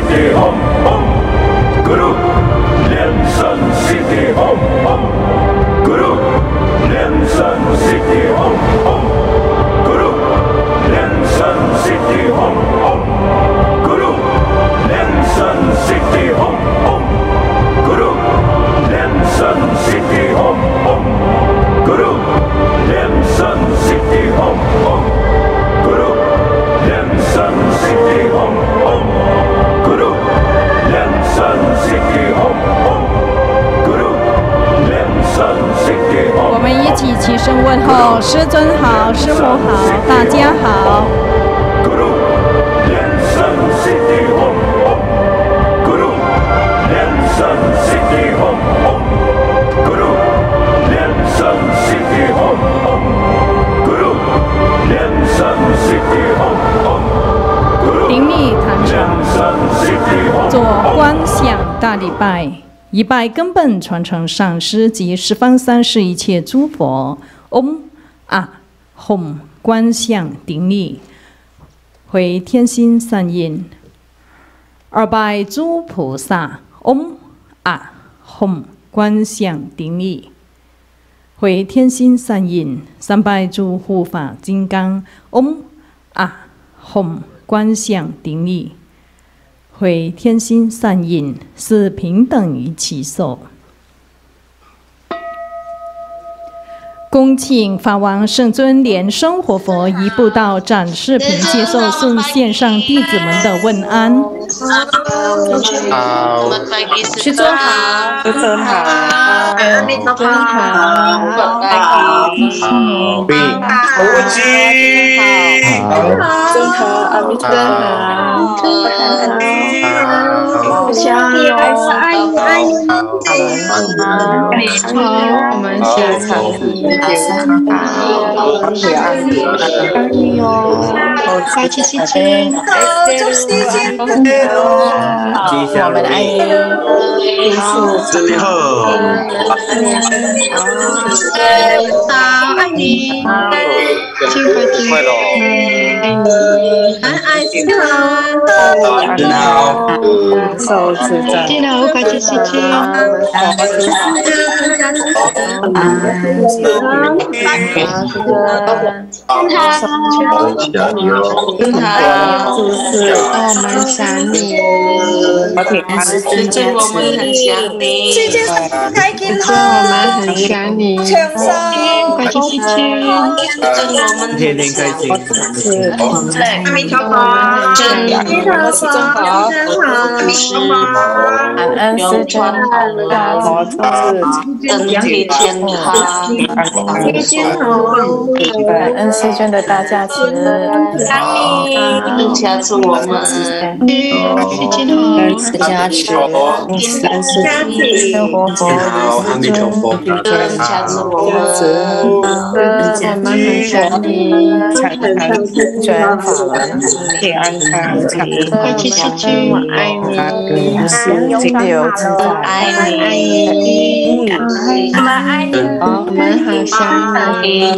City Home Home Guru 连胜 City Home Home Guru 连胜 City Home Home Guru 连胜 City Home Home Guru 连胜 City Home Home Guru 连胜 City Home Home Guru 连胜 City Home Home Guru 连胜 City Home Home Guru 连胜 City Home Home Guru 连胜 City Home。 我们一起齐声问候，师尊好，师母好，大家好。 Guru 连胜 City Home Home Guru 连胜 City Home Home Guru 连胜 City Home Home Guru 连胜 City Home Home Guru 顶礼坛场，做观想大礼拜，一拜根本传承上师及十方三世一切诸佛。Om 啊 Hum 观想顶礼，回天心三印。二拜诸菩萨。Om 啊 Hum 观想顶礼，回天心三印。三拜诸护法金刚。Om 啊 Hum 观想顶礼，回天心三印，是平等于其手。恭请法王圣尊莲生活佛移步到展示屏接受送线上弟子们的问安。 好， 师尊好， 师尊好， 阿弥陀佛好， 无极， 尊好，阿弥陀佛好，相依爱我们是长期阿弥哦，开启心情，我们的爱你， 真的好， 爱你，亲爱的，爱你，爱你好， 真好， 手指着，真好，开启心情，我们想你，师尊我们很想你，师尊我们很想你，开心心情，师尊我们天天开心， 阿弥陀佛，阿弥陀佛，阿弥陀佛，感恩师尊大佛身体健康，感恩师尊的大加持，阿弥加持我们，加持，生活佛， 阿弥陀佛， 加持我们，我们很想你，转法轮，平安康，快去吃去，我爱你，自由自在，爱你，我们爱你，我们好想你，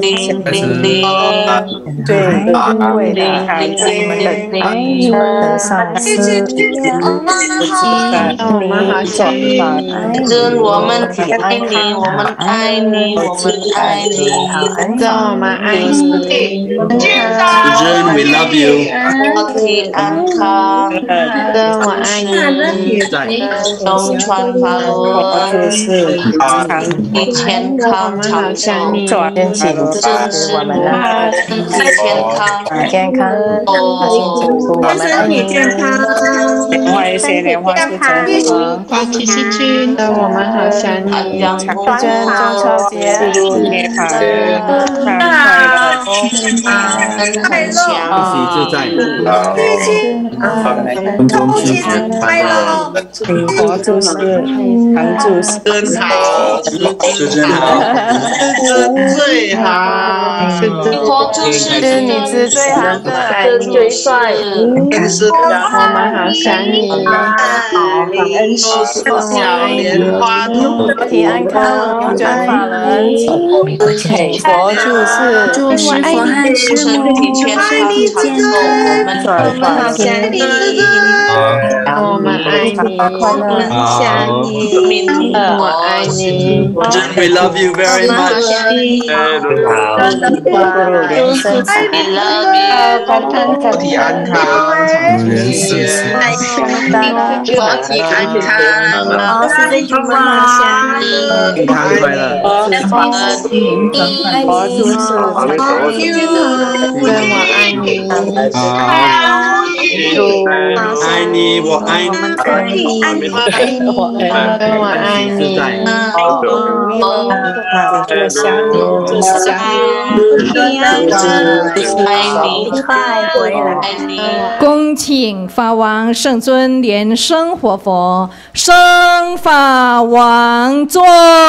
对，因为孩子们的爱，上司，我们好想你，我们爱你，我们爱你，我们爱你，我们爱你。 We love you。 身体安康，我爱你。东川法轮，身体健康，常常你，真心真实我们的身体健康，我们身体健康。莲花一些莲花是真好，花期是君的我们好想你。长春中秋节，你好，快乐， 一喜自在，中中幸福快乐， 佛祖师，常祖师， 真好，真好，最好， 佛祖师，你是最好的，最帅，我们好想你， 恩师父小莲花身体安康，永卷法轮。佛住世， 我爱你，身体健康，我们爱你，快乐，想你，我爱你。 We love you very much. “恭请法王圣尊莲生活佛升法王座。”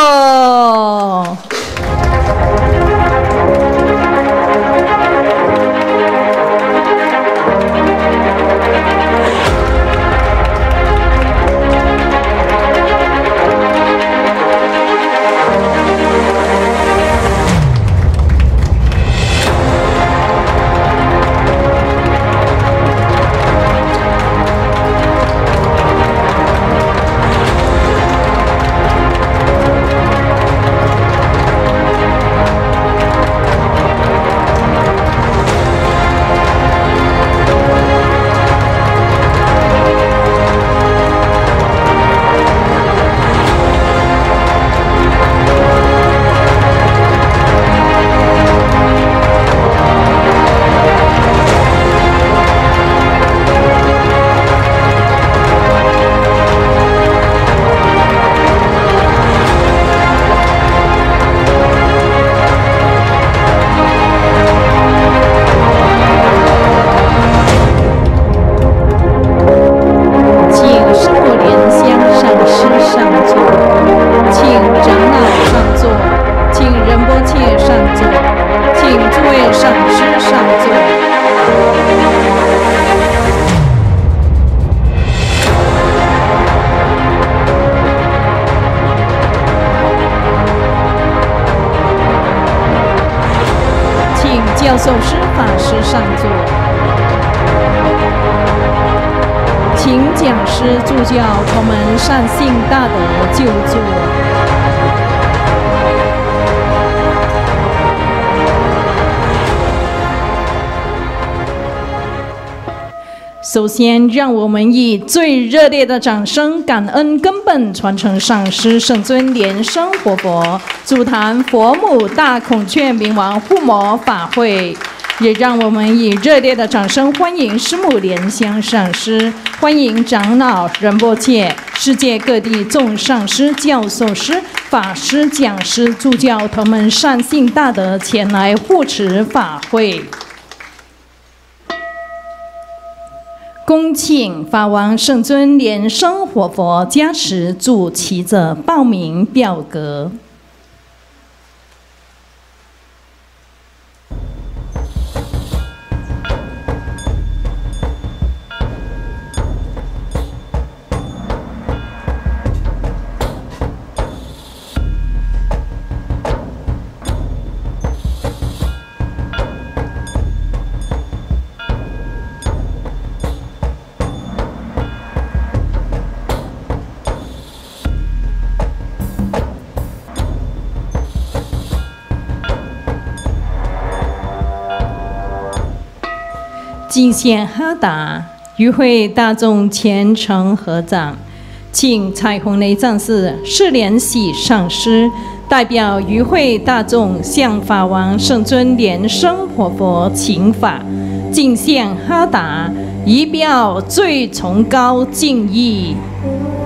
教授师法师上座，请讲师助教同门善信大德就座。首先，让我们以最热烈的掌声，感恩根本传承上师圣尊莲生活佛主坛佛母大孔雀明王护摩法会，也让我们以热烈的掌声欢迎师母莲香上师，欢迎长老仁波切，世界各地众上师、教授师、法师、讲师、助教同门善信大德前来护持法会。恭请法王圣尊莲生活佛加持助祈者报名表格。敬献哈达，与会大众虔诚合掌，请彩虹雷藏寺释莲喜上师代表与会大众向法王圣尊莲生活佛请法，敬献哈达，以表最崇高敬意。